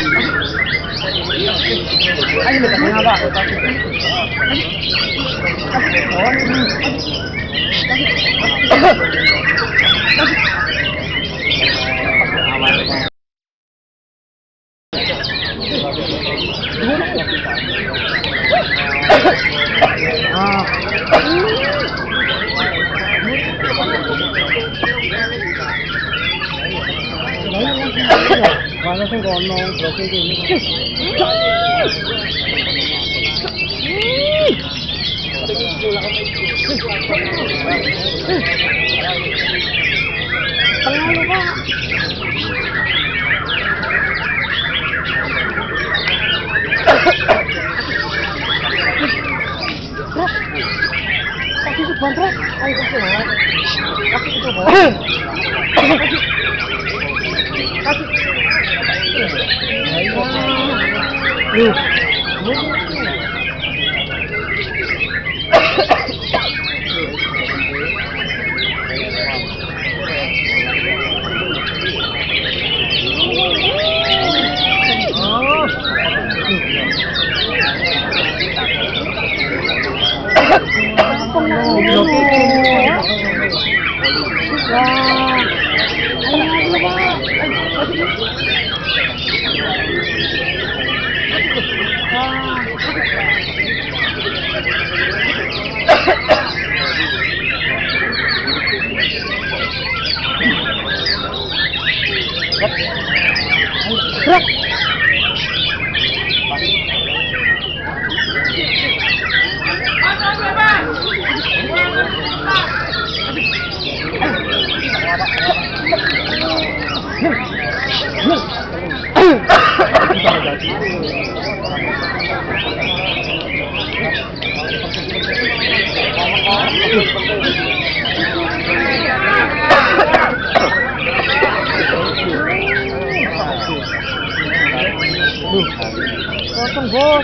Kosong bos.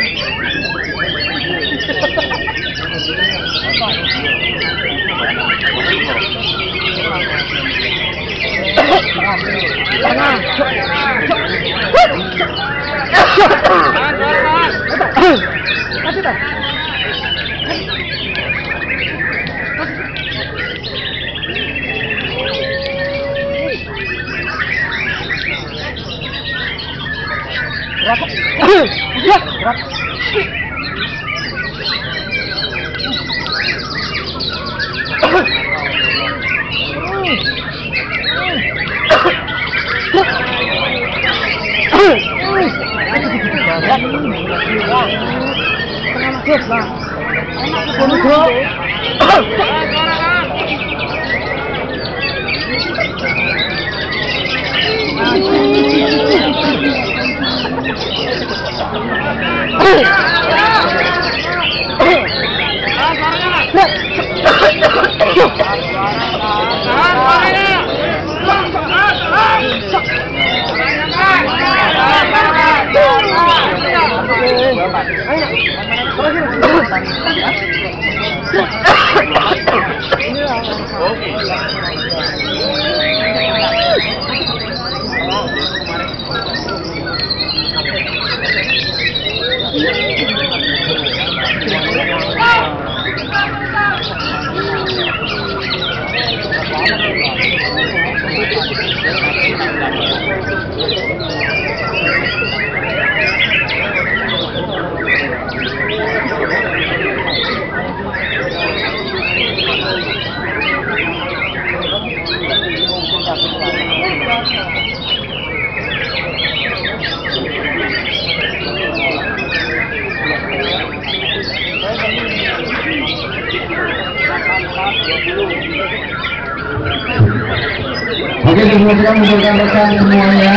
Oke, sebelumnya mengucapkan rekan semuanya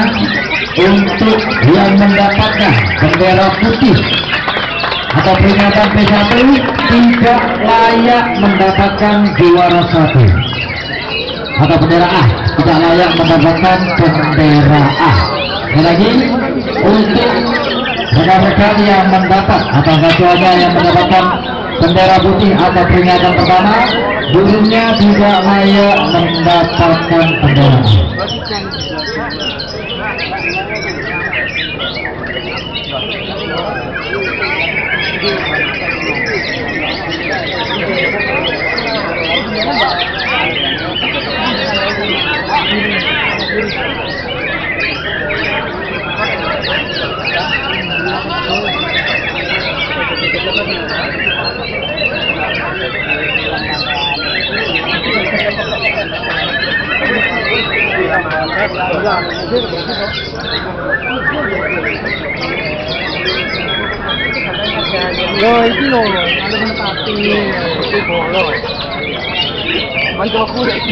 untuk yang mendapatkan bendera putih atau peringatan P1 tidak layak mendapatkan juara 1 atau bendera A, tidak layak mendapatkan bendera A. Sekali lagi, untuk rekan-rekan yang mendapat atau satuannya yang mendapatkan bendera putih atau peringatan pertama, gurunya tidak layak mendapatkan bendera. Loh, iki lho, ada menepati iki bolo. Mantu aku iki.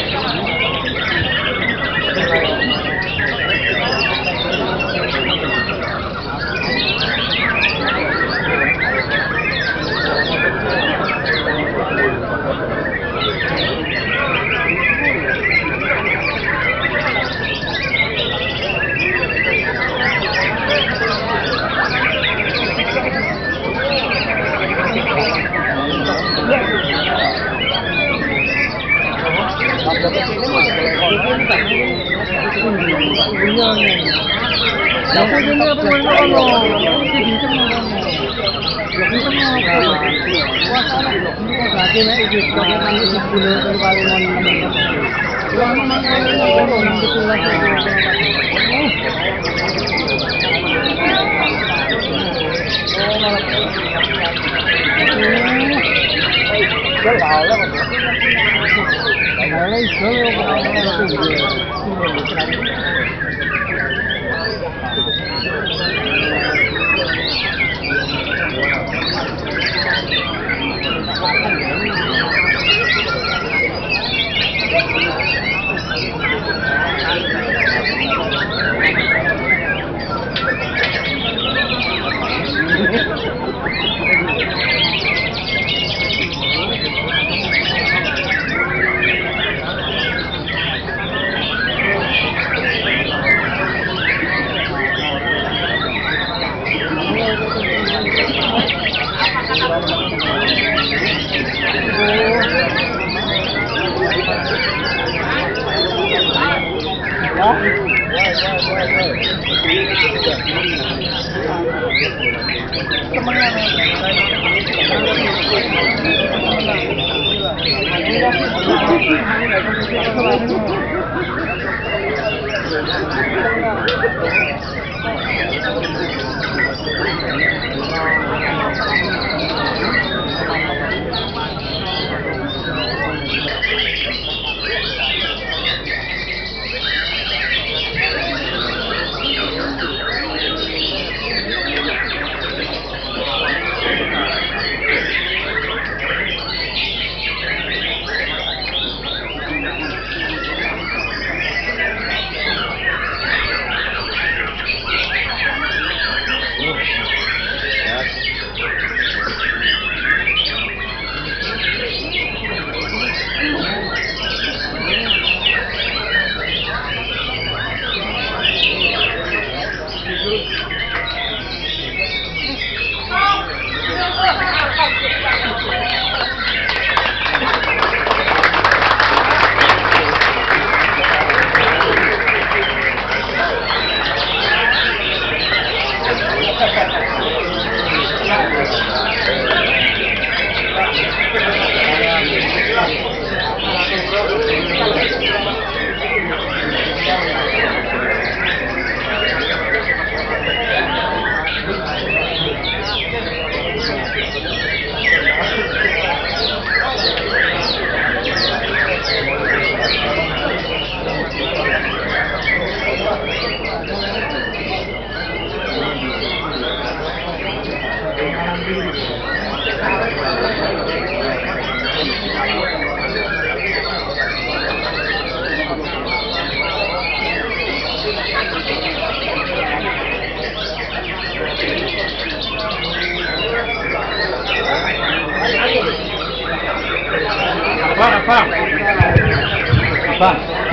Oke,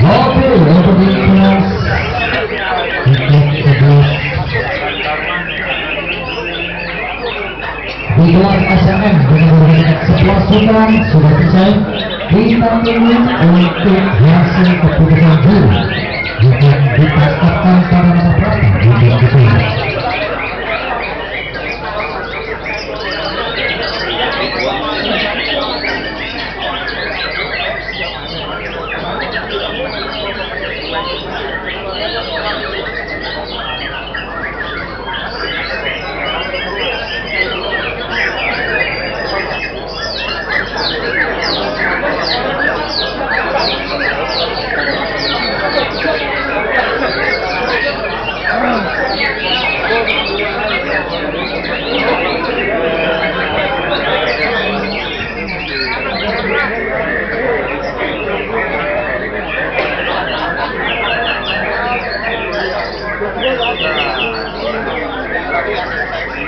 untuk kelas digelar SMM dengan menggunakan 11 putra sudah selesai. Kita tunggu untuk hasil keputusan juri yang ditetapkan pada nomor berapa di video ini.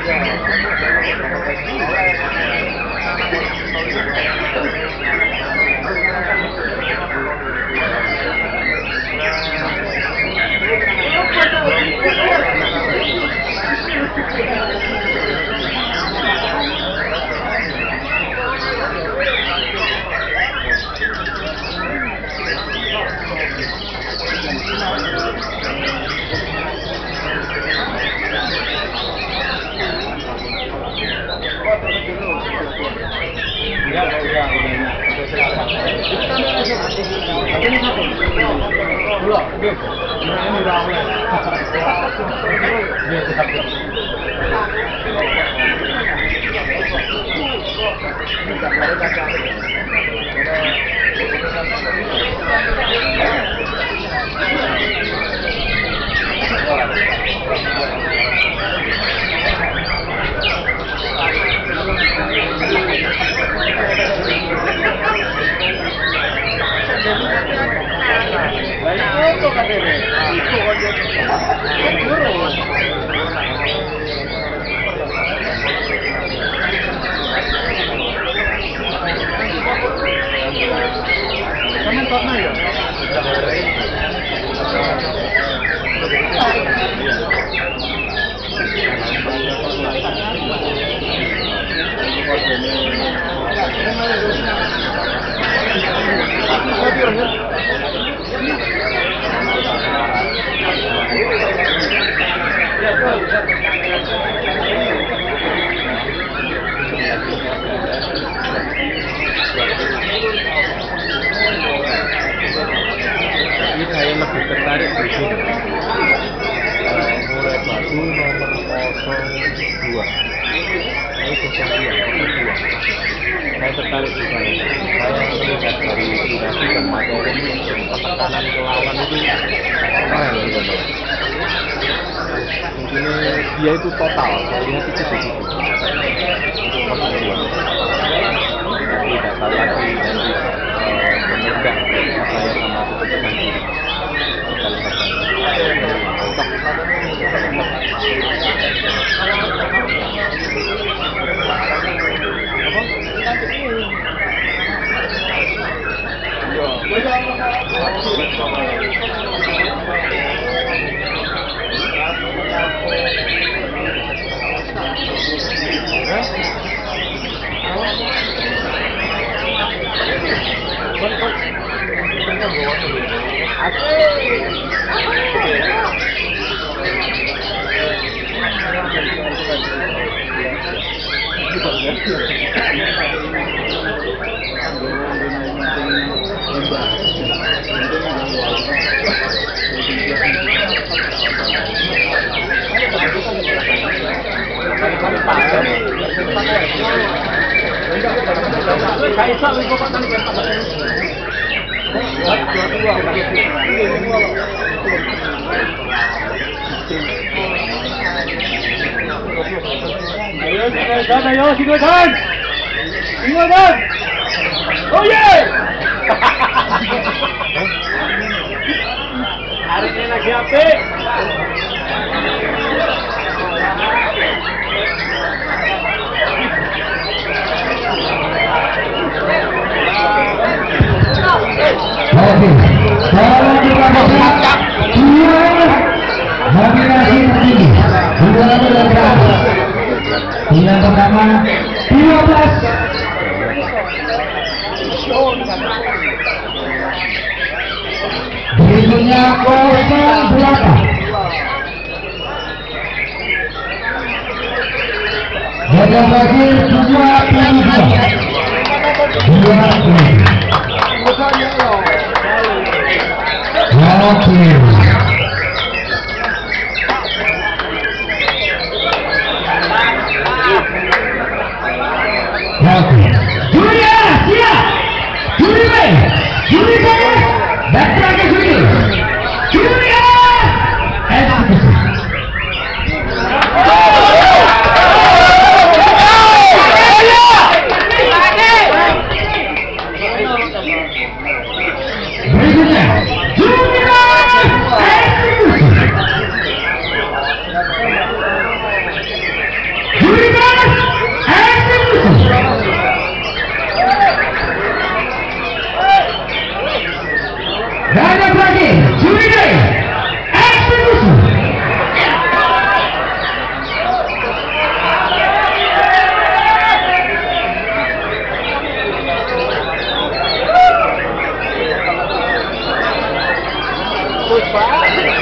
Ini saya lebih tertarik di sini. Mulai batu nomor 02. Ini 02. Saya tertarik di sana. Saya melihat dari durasi dan materi tekanan ke lawan itu keren gitu. Mungkin dia itu total. Saya lihat itu di situ. Untuk 02. Tidak tahu lagi nanti memudah saya sama keputusan diri. Ayo, silakan. Silakan. Oh yeah. Hari ini lagi apik. Oke, kalau kita bersiap, nominasi tertinggi, dua kilogram. Yang pertama 12. Berikutnya 08. Yang lagi 22. 20. Oke. Julia, siap. Julia, Julia, datang ke sini. Julia, eksekusi. Berikutnya, Julia, eksekusi. bagus Pak.